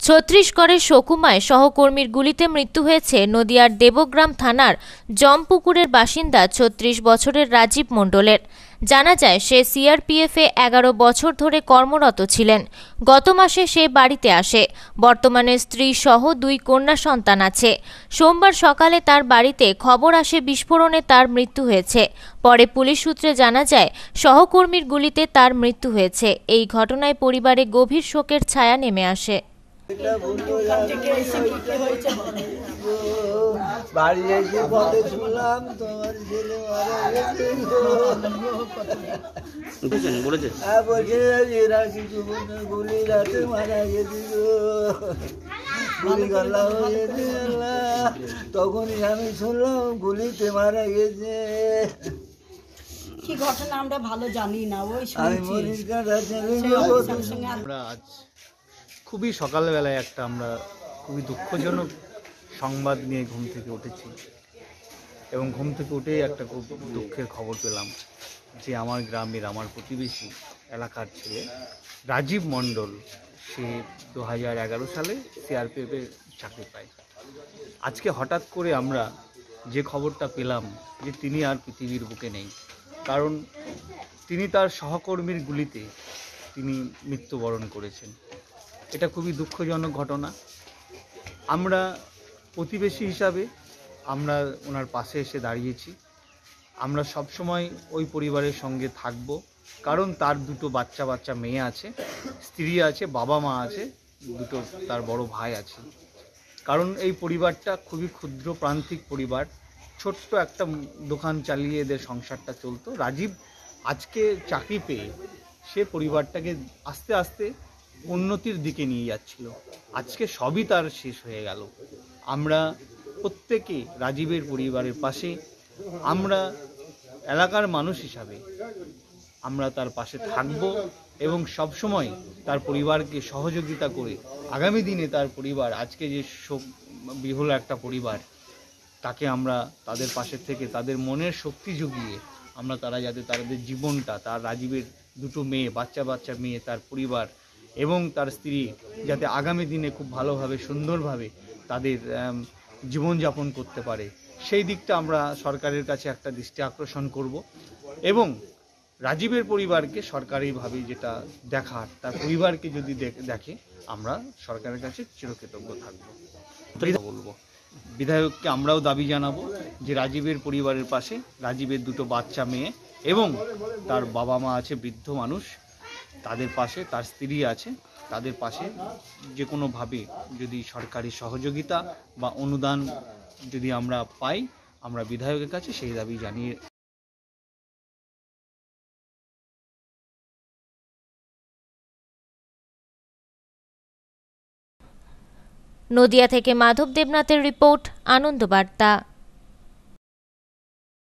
ছত্তিশগড়ের শকুমায় সহকর্মীর গুলিতে মৃত্যু হয়েছে নদিয়ার দেবগ্রাম থানার জমপুকুরের বাসিন্দা ৩৬ বছরের রাজীব মণ্ডলের। জানা যায় সে সিআরপিএফে ১১ বছর ধরে কর্মরত ছিলেন। গত মাসে সে বাড়িতে আসে। বর্তমানে স্ত্রী সহ ২ কন্যা সন্তান আছে। সোমবার সকালে তার বাড়িতে খবর আসে বিস্ফোরণে তার মৃত্যু হয়েছে। পরে পুলিশ সূত্রে জানা যায় সহকর্মীর গুলিতে তার মৃত্যু হয়েছে। এই ঘটনায় পরিবারে গভীর শোকের ছায়া নেমে আসে। বাড়ি এসে পথে শুনলাম তোমার ছেলে মারা গেছে। বলছে এরা কিছু গুলি রাতে মারা গেছে, গুলি গলা হয়েছে। তখনই আমি শুনলাম গুলিতে মারা গেছে। কি ঘটনা আমরা ভালো জানি না, ওই আমি মরির কাটা ছেলে। আমরা আজ খুবই সকালবেলায় আমরা খুবই দুঃখজনক সংবাদ নিয়ে ঘুম থেকে উঠেছি এবং ঘুম থেকে উঠেই একটা খুব দুঃখের খবর পেলাম যে আমার গ্রামের, আমার প্রতিবেশী এলাকার ছেলে রাজীব মণ্ডল, সে 2011 সালে সিআরপিএফে চাকরি পায়। আজকে হঠাৎ করে আমরা যে খবরটা পেলাম যে তিনি আর পৃথিবীর বুকে নেই, কারণ তিনি তার সহকর্মীর গুলিতে তিনি মৃত্যুবরণ করেছেন। এটা খুবই দুঃখজনক ঘটনা। আমরা প্রতিবেশী হিসাবে আমরা ওনার পাশে এসে দাঁড়িয়েছি। আমরা সবসময় ওই পরিবারের সঙ্গে থাকব, কারণ তার দুটো বাচ্চা মেয়ে আছে, স্ত্রী আছে, বাবা মা আছে, দুটো তার বড় ভাই আছে। কারণ এই পরিবারটা খুবই ক্ষুদ্র প্রান্তিক পরিবার, ছোট্ট একটা দোকান চালিয়ে এদের সংসারটা চলতো। রাজীব আজকে চাকরি পেয়ে সে পরিবারটাকে আস্তে আস্তে উন্নতির দিকে নিয়ে যাচ্ছিল। আজকে সবই তার শেষ হয়ে গেল। আমরা প্রত্যেকে রাজীবের পরিবারের পাশে, আমরা এলাকার মানুষ হিসাবে আমরা তার পাশে থাকব এবং সব সময় তার পরিবারকে সহযোগিতা করে আগামী দিনে তার পরিবার, আজকে যে শোক বিহ্বল একটা পরিবার, তাকে আমরা তাদের পাশে থেকে তাদের মনের শক্তি জুগিয়ে আমরা তারা যাতে তাদের জীবনটা, তার রাজীবের দুটো মেয়ে, বাচ্চা মেয়ে, তার পরিবার এবং তার স্ত্রী যাতে আগামী দিনে খুব ভালোভাবে সুন্দরভাবে তাদের জীবনযাপন করতে পারে, সেই দিকটা আমরা সরকারের কাছে একটা দৃষ্টি আকর্ষণ করব এবং রাজীবের পরিবারকে সরকারিভাবে যেটা দেখার, তার পরিবারকে যদি দেখে, আমরা সরকারের কাছে চিরকৃতজ্ঞ থাকবো। বলবো বিধায়ককে আমরাও দাবি জানাবো যে রাজীবের পরিবারের পাশে, রাজীবের দুটো বাচ্চা মেয়ে এবং তার বাবা মা আছে, বৃদ্ধ মানুষ, তাদের পাশে, তার স্ত্রী আছে, তাদের পাশে যে কোনোভাবে যদি সরকারি সহযোগিতা বা অনুদান যদি আমরা পাই, আমরা বিধায়কের কাছে সেই দাবি জানিয়ে। নদিয়া থেকে মাধব দেবনাথের রিপোর্ট, আনন্দ বার্তা।